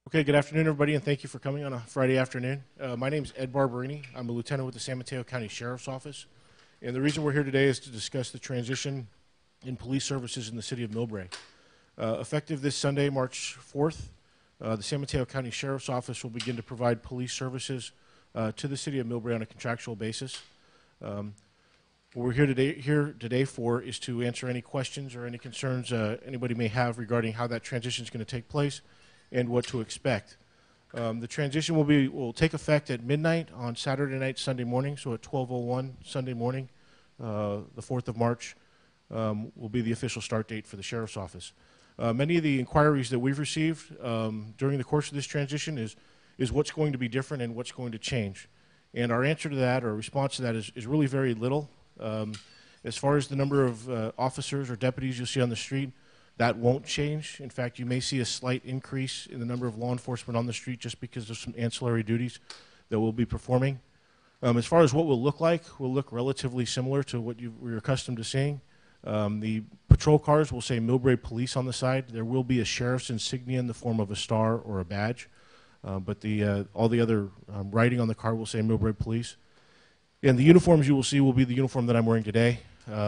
Okay, good afternoon, everybody, and thank you for coming on a Friday afternoon. My name is Ed Barberini. I'm a lieutenant with the San Mateo County Sheriff's Office, and the reason we're here today is to discuss the transition in police services in the city of Millbrae. Effective this Sunday, March 4th, the San Mateo County Sheriff's Office will begin to provide police services to the city of Millbrae on a contractual basis. What we're here today for is to answer any questions or any concerns anybody may have regarding how that transition is going to take place and what to expect. The transition will take effect at midnight on Saturday night, Sunday morning, so at 12:01 Sunday morning, the 4th of March, will be the official start date for the Sheriff's Office. Many of the inquiries that we've received during the course of this transition is what's going to be different and what's going to change. And our answer to that, or response to that, is really very little. As far as the number of officers or deputies you'll see on the street, that won't change. In fact, you may see a slight increase in the number of law enforcement on the street just because of some ancillary duties that we'll be performing. As far as what we'll look like, we'll look relatively similar to what we're accustomed to seeing. The patrol cars will say Millbrae Police on the side. There will be a sheriff's insignia in the form of a star or a badge, but all the other writing on the car will say Millbrae Police. And the uniforms you will see will be the uniform that I'm wearing today.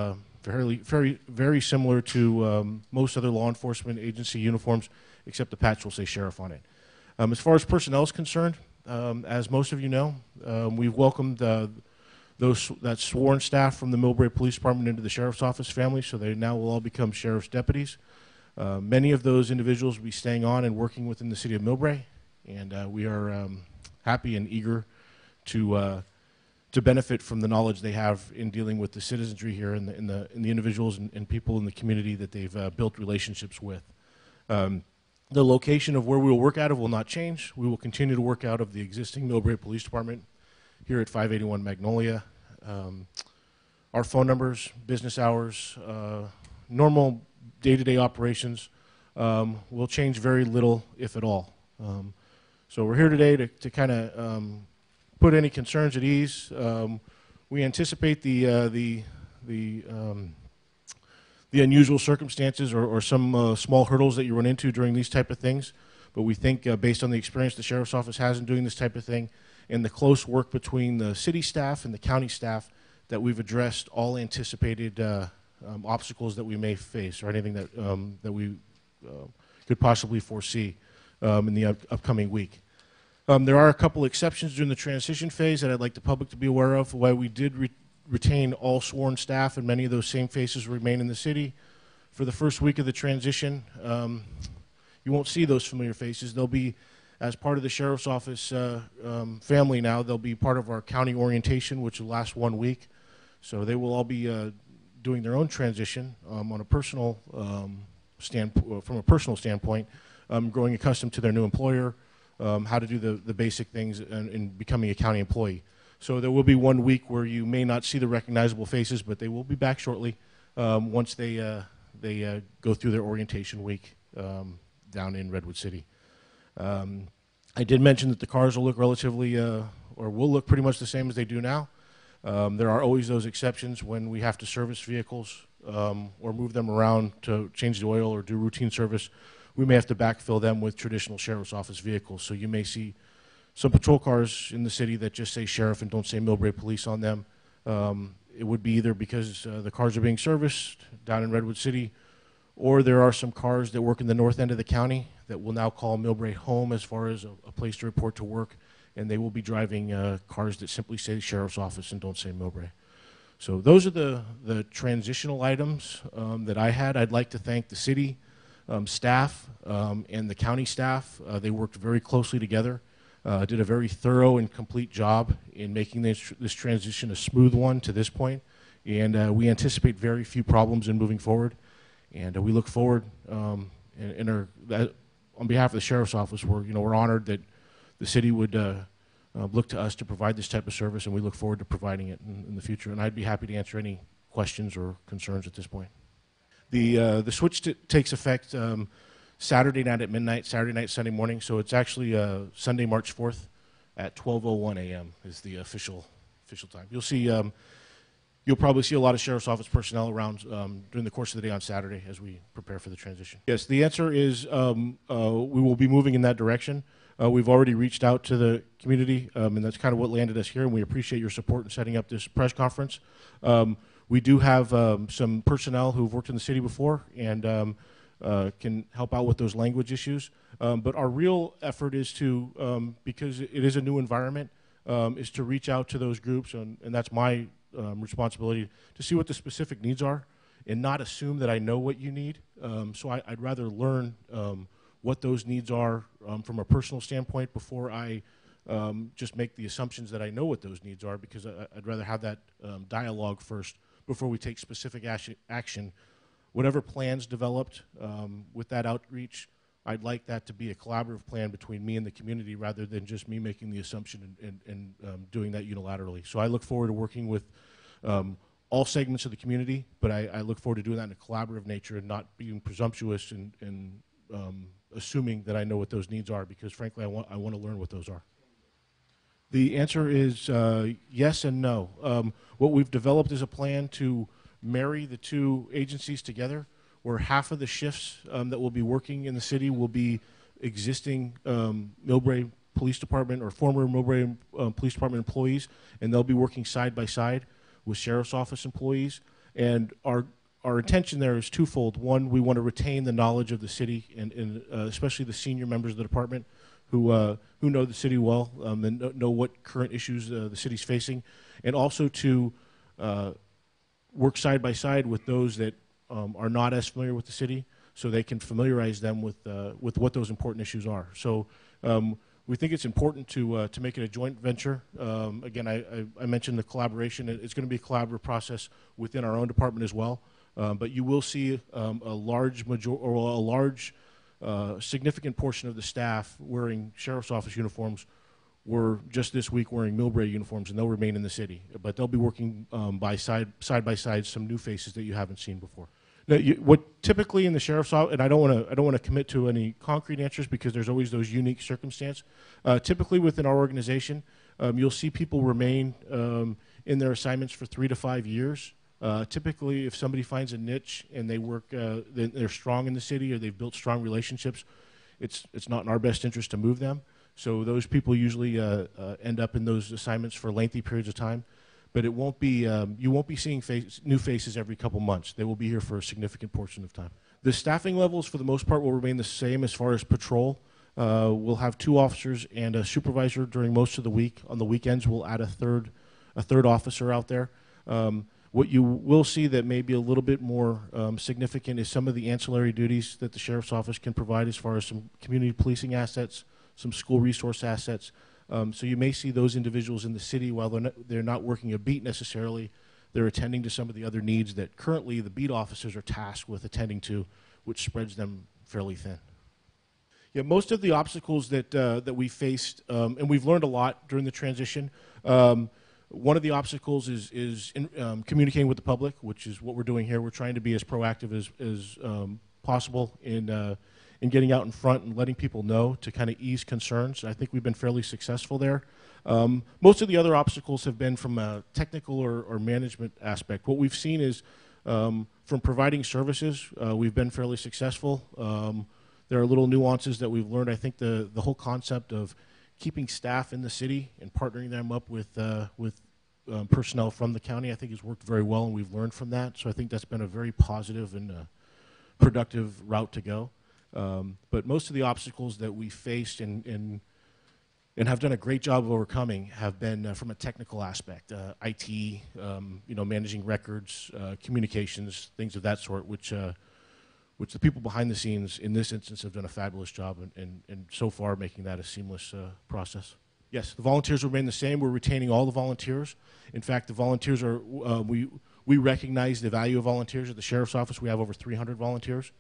Very similar to most other law enforcement agency uniforms, except the patch will say sheriff on it. As far as personnel is concerned, as most of you know, we've welcomed that sworn staff from the Millbrae Police Department into the Sheriff's Office family, so they now will all become sheriff's deputies. Many of those individuals will be staying on and working within the city of Millbrae, and we are happy and eager to benefit from the knowledge they have in dealing with the citizenry here and the individuals and people in the community that they've built relationships with. The location of where we will work out of will not change. We will continue to work out of the existing Millbrae Police Department here at 581 Magnolia. Our phone numbers, business hours, normal day-to-day operations will change very little, if at all. So we're here today to kind of put any concerns at ease. We anticipate the unusual circumstances or some small hurdles that you run into during these type of things, but we think based on the experience the Sheriff's Office has in doing this type of thing and the close work between the city staff and the county staff, that we've addressed all anticipated obstacles that we may face or anything that we could possibly foresee in the upcoming week. There are a couple exceptions during the transition phase that I'd like the public to be aware of. While we did retain all sworn staff and many of those same faces remain in the city, for the first week of the transition, you won't see those familiar faces. They'll be, as part of the Sheriff's Office family now, they'll be part of our county orientation, which will last 1 week. So they will all be doing their own transition on a personal from a personal standpoint, growing accustomed to their new employer, how to do the basic things in becoming a county employee. So there will be 1 week where you may not see the recognizable faces, but they will be back shortly once they go through their orientation week down in Redwood City. I did mention that the cars will look relatively, or will look pretty much the same as they do now. There are always those exceptions when we have to service vehicles or move them around to change the oil or do routine service. We may have to backfill them with traditional Sheriff's Office vehicles. So you may see some patrol cars in the city that just say Sheriff and don't say Millbrae Police on them. It would be either because the cars are being serviced down in Redwood City, or there are some cars that work in the north end of the county that will now call Millbrae home as far as a place to report to work, and they will be driving cars that simply say Sheriff's Office and don't say Millbrae. So those are the transitional items that I had. I'd like to thank the city staff and the county staff. They worked very closely together, did a very thorough and complete job in making this transition a smooth one to this point, and we anticipate very few problems in moving forward. And we look forward, on behalf of the Sheriff's Office, we're honored that the city would look to us to provide this type of service, and we look forward to providing it in the future. And I'd be happy to answer any questions or concerns at this point. The switch takes effect Saturday night at midnight, Saturday night, Sunday morning. So it's actually Sunday, March 4th at 12:01 a.m. is the official time. You'll see You'll probably see a lot of Sheriff's Office personnel around during the course of the day on Saturday as we prepare for the transition. Yes, the answer is we will be moving in that direction. We've already reached out to the community, and that's kind of what landed us here, and we appreciate your support in setting up this press conference. We do have some personnel who've worked in the city before and can help out with those language issues. But our real effort is to, because it is a new environment, is to reach out to those groups, and that's my responsibility, to see what the specific needs are and not assume that I know what you need. So I'd rather learn what those needs are from a personal standpoint before I just make the assumptions that I know what those needs are, because I'd rather have that dialogue first before we take specific action. Whatever plans developed with that outreach, I'd like that to be a collaborative plan between me and the community rather than just me making the assumption and doing that unilaterally. So I look forward to working with all segments of the community, but I look forward to doing that in a collaborative nature and not being presumptuous and assuming that I know what those needs are, because frankly I want to learn what those are. The answer is yes and no. What we've developed is a plan to marry the two agencies together, where half of the shifts that will be working in the city will be existing Millbrae Police Department or former Millbrae Police Department employees, and they'll be working side by side with Sheriff's Office employees. And our intention there is twofold. One, we want to retain the knowledge of the city, and especially the senior members of the department who know the city well and know what current issues the city's facing, and also to work side by side with those that are not as familiar with the city, so they can familiarize them with what those important issues are. So we think it's important to make it a joint venture. Again, I mentioned the collaboration. It's going to be a collaborative process within our own department as well. But you will see a large significant portion of the staff wearing Sheriff's Office uniforms were just this week wearing Millbrae uniforms, and they'll remain in the city. But they'll be working side by side, some new faces that you haven't seen before. Now, what typically in the Sheriff's Office, and I don't want to commit to any concrete answers because there's always those unique circumstances. Typically within our organization, you'll see people remain in their assignments for 3 to 5 years. Typically, if somebody finds a niche and they work, they're strong in the city or they've built strong relationships, it's not in our best interest to move them. So those people usually end up in those assignments for lengthy periods of time. But it won't be, you won't be seeing new faces every couple months. They will be here for a significant portion of time. The staffing levels, for the most part, will remain the same as far as patrol. We'll have 2 officers and a supervisor during most of the week. On the weekends, we'll add a third officer out there. What you will see that may be a little bit more significant is some of the ancillary duties that the Sheriff's Office can provide, as far as some community policing assets, some school resource assets. So you may see those individuals in the city, while they're not working a beat necessarily, they're attending to some of the other needs that currently the beat officers are tasked with attending to, which spreads them fairly thin. Yeah, most of the obstacles that we faced, and we've learned a lot during the transition. One of the obstacles is communicating with the public, which is what we're doing here. We're trying to be as proactive as possible in getting out in front and letting people know to kind of ease concerns. I think we've been fairly successful there. Most of the other obstacles have been from a technical or management aspect. What we've seen is from providing services, we've been fairly successful. There are little nuances that we've learned. I think the whole concept of keeping staff in the city and partnering them up with personnel from the county, I think has worked very well, and we've learned from that. So I think that's been a very positive and productive route to go. But most of the obstacles that we faced and have done a great job of overcoming have been from a technical aspect, IT, managing records, communications, things of that sort, which the people behind the scenes in this instance have done a fabulous job and so far making that a seamless process. Yes, the volunteers remain the same. We're retaining all the volunteers. In fact, the volunteers are, we recognize the value of volunteers at the Sheriff's Office. We have over 300 volunteers.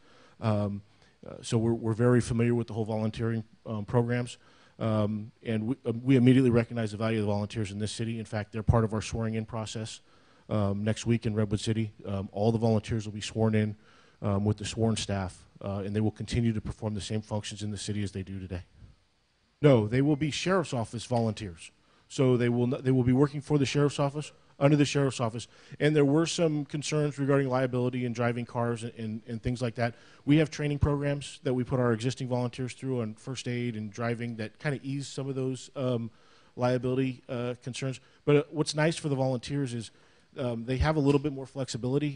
So we're very familiar with the whole volunteering programs. And we immediately recognize the value of the volunteers in this city. In fact, they're part of our swearing-in process next week in Redwood City. All the volunteers will be sworn in with the sworn staff, and they will continue to perform the same functions in the city as they do today. No, they will be Sheriff's Office volunteers. So they will be working for the Sheriff's Office. under the sheriff's office. And there were some concerns regarding liability and driving cars and things like that. We have training programs that we put our existing volunteers through on first aid and driving that kind of ease some of those liability concerns. But what's nice for the volunteers is they have a little bit more flexibility.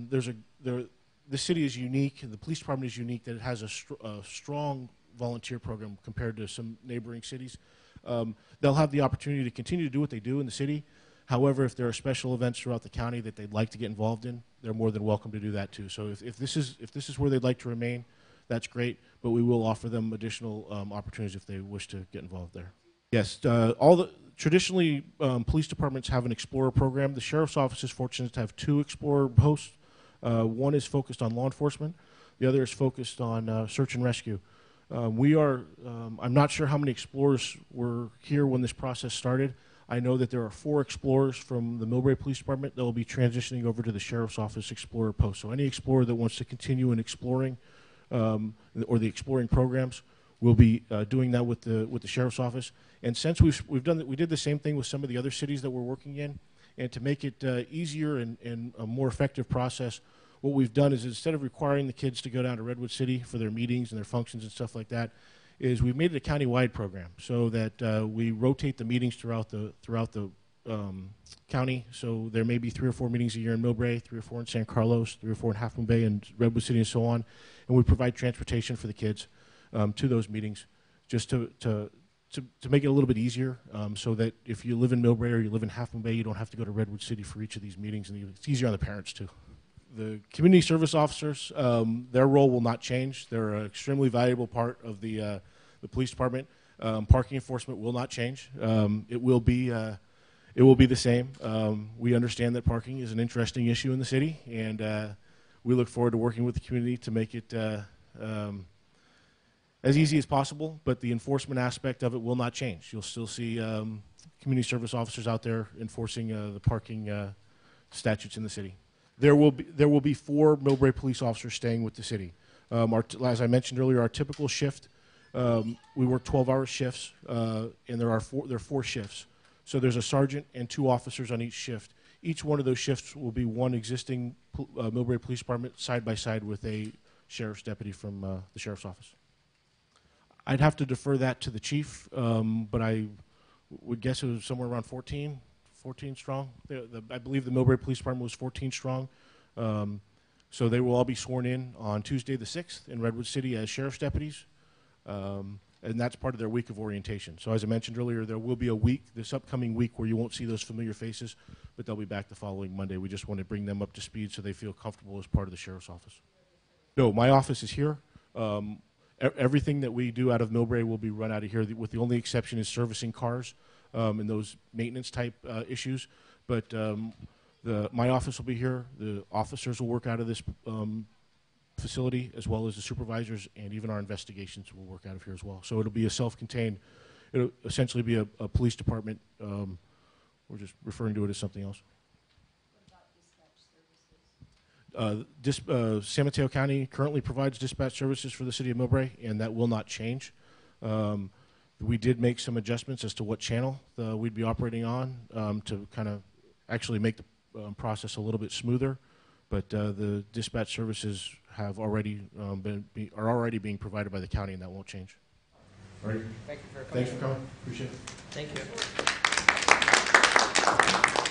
The city is unique, and the police department is unique that it has a strong volunteer program compared to some neighboring cities. They'll have the opportunity to continue to do what they do in the city. However, if there are special events throughout the county that they'd like to get involved in, they're more than welcome to do that too. So if this is where they'd like to remain, that's great. But we will offer them additional opportunities if they wish to get involved there. Yes, traditionally police departments have an Explorer program. The sheriff's office is fortunate to have 2 Explorer posts. One is focused on law enforcement. The other is focused on search and rescue. I'm not sure how many Explorers were here when this process started. I know that there are 4 Explorers from the Millbrae Police Department that will be transitioning over to the Sheriff's Office Explorer post. So any Explorer that wants to continue in exploring or the exploring programs will be doing that with the Sheriff's Office. And since we did the same thing with some of the other cities that we're working in, and to make it easier and a more effective process, what we've done is instead of requiring the kids to go down to Redwood City for their meetings and their functions and stuff like that, is we've made it a county-wide program so that we rotate the meetings throughout the county. So there may be 3 or 4 meetings a year in Millbrae, 3 or 4 in San Carlos, 3 or 4 in Half Moon Bay and Redwood City and so on. And we provide transportation for the kids to those meetings just to make it a little bit easier so that if you live in Millbrae or you live in Half Moon Bay, you don't have to go to Redwood City for each of these meetings, and it's easier on the parents too. The community service officers, their role will not change. They're an extremely valuable part of the police department. Parking enforcement will not change. It will be the same. We understand that parking is an interesting issue in the city, and we look forward to working with the community to make it as easy as possible, but the enforcement aspect of it will not change. You'll still see community service officers out there enforcing the parking statutes in the city. There will be 4 Millbrae police officers staying with the city. As I mentioned earlier, our typical shift, we work 12-hour shifts, and there are 4 shifts. So there's a sergeant and 2 officers on each shift. Each one of those shifts will be one existing Millbrae Police Department side by side with a sheriff's deputy from the sheriff's office. I'd have to defer that to the chief, but I would guess it was somewhere around 14 strong. I believe the Millbrae Police Department was 14 strong. So they will all be sworn in on Tuesday the 6th in Redwood City as sheriff's deputies. And that's part of their week of orientation. So as I mentioned earlier, there will be a week, this upcoming week, where you won't see those familiar faces, but they'll be back the following Monday. We just want to bring them up to speed so they feel comfortable as part of the sheriff's office. No, my office is here. Everything that we do out of Millbrae will be run out of here, with the only exception is servicing cars and those maintenance type issues. But my office will be here. The officers will work out of this facility, as well as the supervisors, and even our investigations will work out of here as well. So it'll be a self-contained, it'll essentially be a police department. We're just referring to it as something else. San Mateo County currently provides dispatch services for the city of Millbrae, and that will not change. We did make some adjustments as to what channel we'd be operating on to kind of actually make the process a little bit smoother. But the dispatch services have already are already being provided by the county, and that won't change. All right. Thank you for coming. Thanks for coming. Appreciate it. Thank you.